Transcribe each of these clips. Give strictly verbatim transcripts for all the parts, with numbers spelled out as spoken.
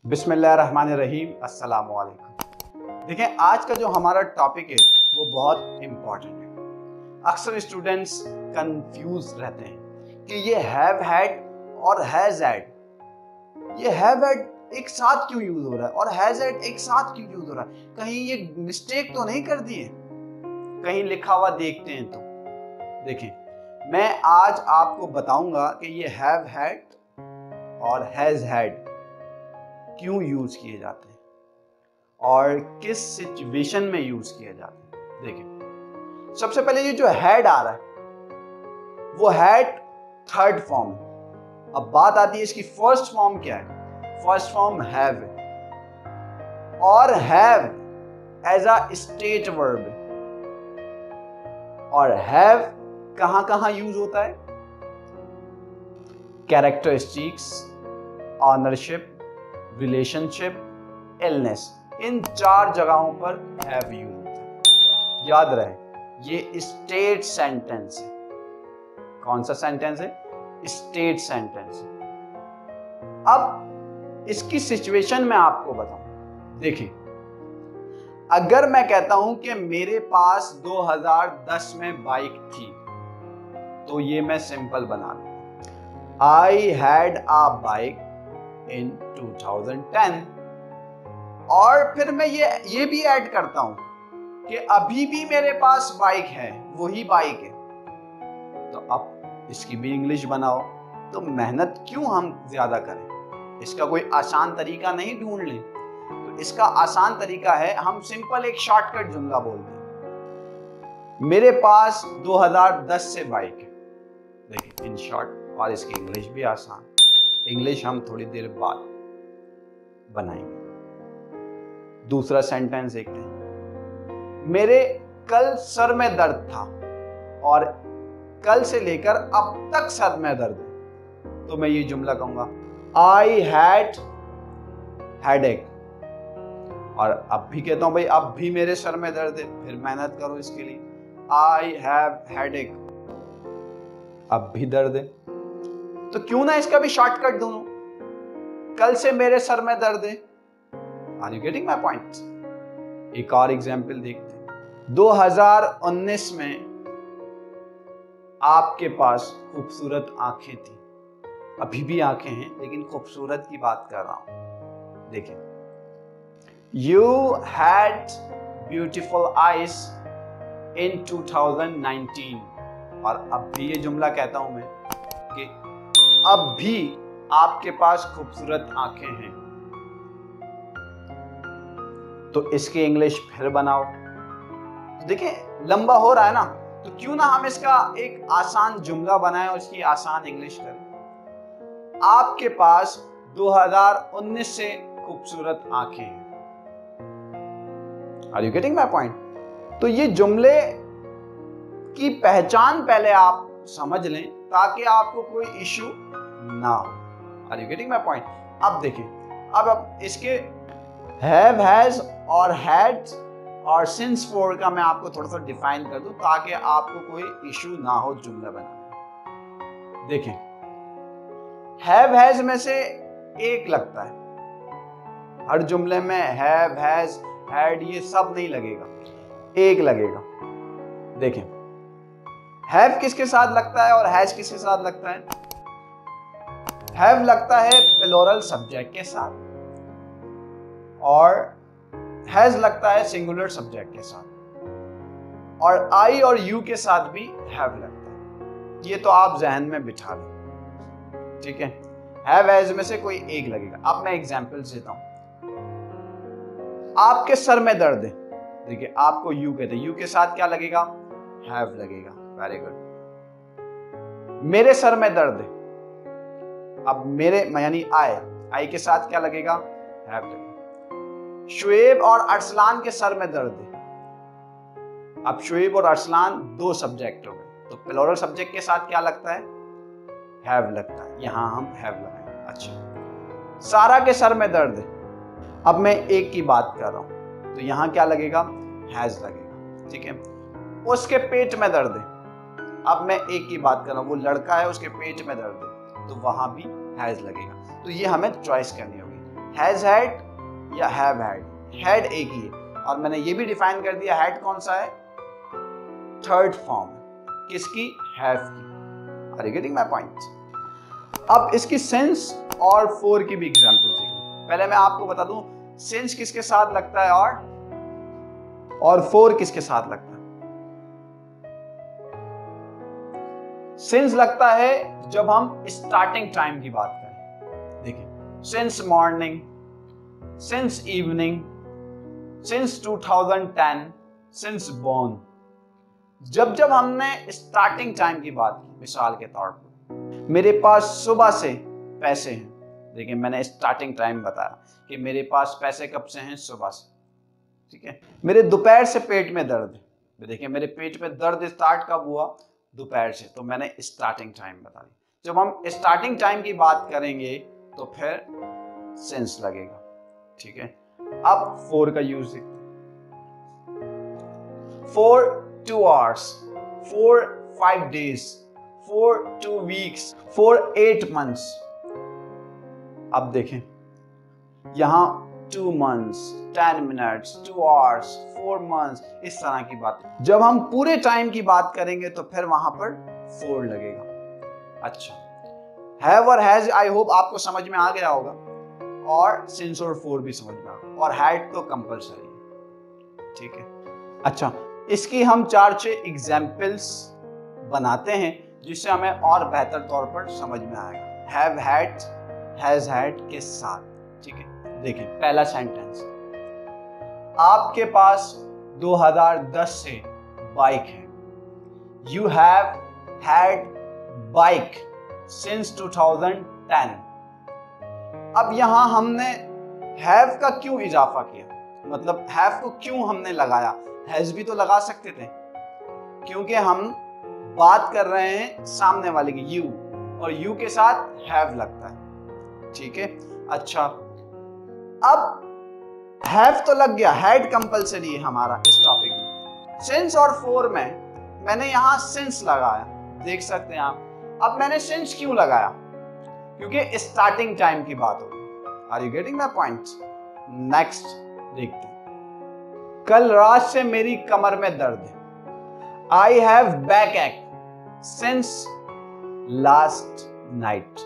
बिस्मिल्लाहिर्रहमानिर्रहीम, अस्सलाम वालेकुम। देखें, आज का जो हमारा टॉपिक है वो बहुत इम्पॉर्टेंट है। अक्सर स्टूडेंट्स कंफ्यूज रहते हैं कि ये हैव हैड और हैज हैड, ये हैव हैड एक साथ क्यों यूज हो रहा है और हैज हैड एक साथ क्यों यूज हो रहा है। कहीं ये मिस्टेक तो नहीं कर दी है? कहीं लिखा हुआ देखते हैं तो देखें, मैं आज आपको बताऊंगा कि ये हैव हैड और हैज हैड क्यों यूज किए जाते हैं और किस सिचुएशन में यूज किए जाते हैं। देखिए, सबसे पहले ये जो हैड आ रहा है वो हैड थर्ड फॉर्म है। अब बात आती है इसकी फर्स्ट फॉर्म क्या है। फर्स्ट फॉर्म हैव है और have as a state verb है। और हैव कहां कहां यूज होता है? कैरेक्टरिस्टिक्स, ऑनरशिप, रिलेशनशिप, इलनेस, इन चार जगहों पर हैव यूज होता है। याद रहे, ये स्टेट सेंटेंस है। कौन सा सेंटेंस है? स्टेट सेंटेंस है। अब इसकी सिचुएशन मैं आपको बताऊं। देखिए, अगर मैं कहता हूं कि मेरे पास दो हज़ार दस में बाइक थी तो ये मैं सिंपल बना लूं। I had a bike in two thousand ten. और फिर मैं ये ये भी ऐड करता हूं कि अभी भी मेरे पास बाइक है, वही बाइक है। तो अब इसकी भी इंग्लिश बनाओ। तो मेहनत क्यों हम ज्यादा करें? इसका कोई आसान तरीका नहीं ढूंढ लें? तो इसका आसान तरीका है, हम सिंपल एक शॉर्टकट जुमला बोल दें, मेरे पास दो हज़ार दस से बाइक है। देखिए, इन शॉर्ट। और इसकी इंग्लिश भी आसान। इंग्लिश हम थोड़ी देर बाद बनाएंगे। दूसरा सेंटेंस देखते हैं, मेरे कल सर में दर्द था और कल से लेकर अब तक सर में दर्द है। तो मैं ये जुमला कहूंगा, आई हैड हेडेक। और अब भी कहता हूं, भाई अब भी मेरे सर में दर्द है। फिर मेहनत करो इसके लिए, आई हैव हेडेक, अब भी दर्द है। तो क्यों ना इसका भी शॉर्टकट ढूंढूं, कल से मेरे सर में दर्द है। Are you getting my point? एक और एग्जांपल देखते हैं। दो हज़ार उन्नीस में आपके पास खूबसूरत आंखें थी। अभी भी आंखें हैं, लेकिन खूबसूरत की बात कर रहा हूं। देखिए, you had beautiful eyes in two thousand nineteen. और अब भी ये जुमला कहता हूं मैं कि अब भी आपके पास खूबसूरत आंखें हैं। तो इसकी इंग्लिश फिर बनाओ। देखिए, लंबा हो रहा है ना, तो क्यों ना हम इसका एक आसान जुमला बनाएं और इसकी आसान इंग्लिश करें। आपके पास दो हज़ार उन्नीस से खूबसूरत आंखें हैं। Are you getting my point? तो ये जुमले की पहचान पहले आप समझ लें ताकि आपको कोई इश्यू ना हो। Are you getting my point? अब देखिए, अब अब इसके हैव, हैज और हैड और सिंस फोर का मैं आपको थोड़ा सा डिफाइन कर दूं ताकि आपको कोई इश्यू ना हो जुमला बनाने। देखिए, हैव हैज में से एक लगता है। हर जुमले में हैव, हैज, हैड ये सब नहीं लगेगा, एक लगेगा। देखें, हैव किसके साथ लगता है और हैज किसके साथ लगता है? हैव लगता है प्लूरल सब्जेक्ट के साथ और हैज लगता है सिंगुलर सब्जेक्ट के साथ। और आई और यू के साथ भी हैव लगता है। ये तो आप जहन में बिठा लें, ठीक है? हैव हैज में से कोई एक लगेगा। अब मैं एग्जांपल देता हूं। आपके सर में दर्द है। देखिए, आपको यू कहते हैं, यू के साथ क्या लगेगा? हैव लगेगा। Very good. मेरे सर में दर्द है। अब मेरे यानी आई, आई के साथ क्या लगेगा? हैव लगेगा। शुएब और अरसलान के सर में दर्द है। अब शुएब और अरसलान दो सब्जेक्ट हो गए, तो प्लूरल सब्जेक्ट के साथ क्या लगता है? हैव लगता है। यहां हम हैव लगाएंगे। अच्छा, सारा के सर में दर्द है। अब मैं एक की बात कर रहा हूं, तो यहां क्या लगेगा? हैज लगेगा, ठीक है? उसके पेट में दर्द है। अब मैं एक की बात कर रहा हूं, वो लड़का है, उसके पेट में दर्द है, तो वहां भी हैज लगेगा। तो ये हमें चॉइस करनी होगी, हैज हैड या हैव हैड? हैड एक ही है और मैंने ये भी डिफाइन कर दिया हैड कौन सा है, थर्ड फॉर्म किसकी, हैव की। Are you getting my point? अब इसकी सिंस और फॉर की भी एग्जांपल देखिए। पहले मैं आपको बता दूं सिंस किसके साथ लगता है और और फॉर किसके साथ लगता है। सिंस लगता है जब हम स्टार्टिंग टाइम की बात करें। देखिए since morning, since evening, since two thousand ten, since born. जब जब हमने स्टार्टिंग टाइम की बात की, मिसाल के तौर पर मेरे पास सुबह से पैसे हैं। देखिए मैंने स्टार्टिंग टाइम बताया कि मेरे पास पैसे कब से हैं, सुबह से। ठीक है, मेरे दोपहर से पेट में दर्द है। देखिए मेरे पेट में दर्द स्टार्ट कब हुआ, दोपहर से, तो मैंने स्टार्टिंग टाइम बता दी। जब हम स्टार्टिंग टाइम की बात करेंगे तो फिर सिंस लगेगा। ठीक है, अब फोर का यूज देखते हैं। For two hours, for five days, for two weeks, for eight months. अब देखें यहां two months, ten minutes, two hours, four months, इस तरह की बात। जब हम पूरे टाइम की बात करेंगे तो फिर वहां पर फोर लगेगा। अच्छा, हैव और हैज आई होप आपको समझ में आ गया होगा, और सिंस और फोर भी समझ में आ गया, और हैड तो कंपलसरी है। ठीक है, अच्छा इसकी हम चार छह एग्जाम्पल्स बनाते हैं जिससे हमें और बेहतर तौर पर समझ में आएगा हैव हैड, हैज हैड के साथ। ठीक है, देखिए पहला सेंटेंस, आपके पास दो हज़ार दस से बाइक है। You have had bike since two thousand ten. अब यहां हमने हैव का क्यों इजाफा किया, मतलब हैव को क्यों हमने लगाया, हैज भी तो लगा सकते थे, क्योंकि हम बात कर रहे हैं सामने वाले की, यू, और यू के साथ हैव लगता है। ठीक है, अच्छा अब हैव तो लग गया, हैड कंपलसरी है हमारा इस टॉपिक में। सिंस और फोर में मैंने यहां सिंस लगाया, देख सकते हैं आप। अब मैंने सिंस क्यों लगाया, क्योंकि स्टार्टिंग टाइम की बात हो रही। Are you getting my point? Next देखते हैं, कल रात से मेरी कमर में दर्द है। I have backache since last night.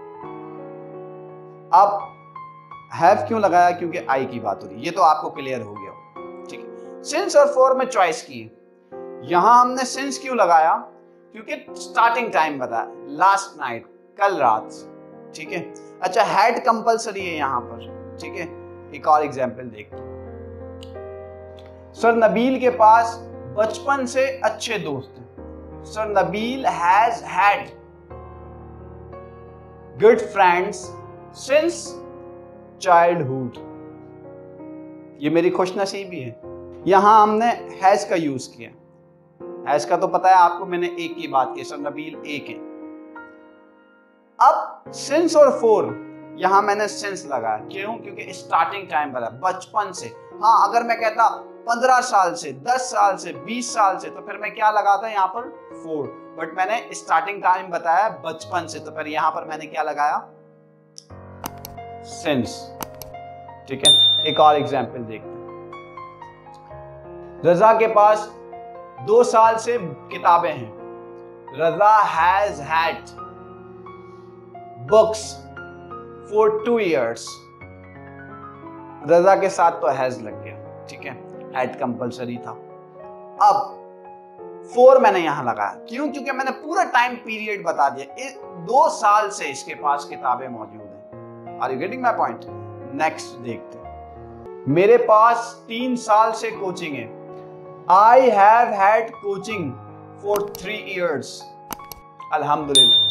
अब हैव क्यों लगाया, क्योंकि आई की बात हो रही है, ये तो आपको क्लियर हो गया। ठीक है, सिंस और फॉर में चॉइस की, यहां हमने सिंस क्यों लगाया, क्योंकि स्टार्टिंग टाइम बताया, लास्ट नाइट, कल रात। ठीक है, अच्छा हैड कंपलसरी है यहां पर। ठीक है, एक और एग्जांपल देखते हैं। सर नबील के पास बचपन से अच्छे दोस्त हैं। Sir Nabeel has had good friends since childhood. ये मेरी खुशनसीबी है। यहां हमने हैज का यूज किया। हैज का तो पता है आपको, मैंने एक की बात की, सर नबील एक है। अब सिंस और फोर, यहां मैंने सिंस लगाया, क्यों, क्योंकि स्टार्टिंग टाइम बताया, बचपन से। हाँ, अगर मैं कहता पंद्रह साल से, दस साल से, बीस साल से, तो फिर मैं क्या लगाता यहाँ पर, फोर। बट मैंने स्टार्टिंग टाइम बताया बचपन से, तो फिर यहां पर मैंने क्या लगाया, सिंस। ठीक है, एक और एग्जांपल देखते हैं। रजा के पास दो साल से किताबें हैं। Raza has had books for two years. Raza के साथ तो हैज लग गया। ठीक है, हैड कंपलसरी था। अब फोर मैंने यहां लगाया, क्यों, क्योंकि मैंने पूरा टाइम पीरियड बता दिया, दो साल से इसके पास किताबें मौजूद हैं। Are you getting my point? Next देखते हैं, मेरे पास तीन साल से कोचिंग है। I have had coaching for three years. अल्हम्दुलिल्लाह।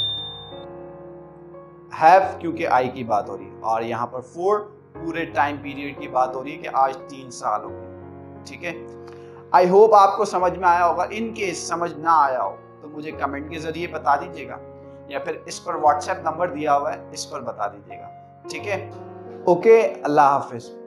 हैव क्योंकि आई की बात हो रही है, और यहां पर फोर पूरे टाइम पीरियड की बात हो रही है कि आज तीन साल हो गए। ठीक है, आई होप आपको समझ में आया होगा। इन केस समझ ना आया हो तो मुझे कमेंट के जरिए बता दीजिएगा, या फिर इस पर व्हाट्सएप नंबर दिया हुआ है, इस पर बता दीजिएगा। ठीक है, ओके, अल्लाह हाफिज।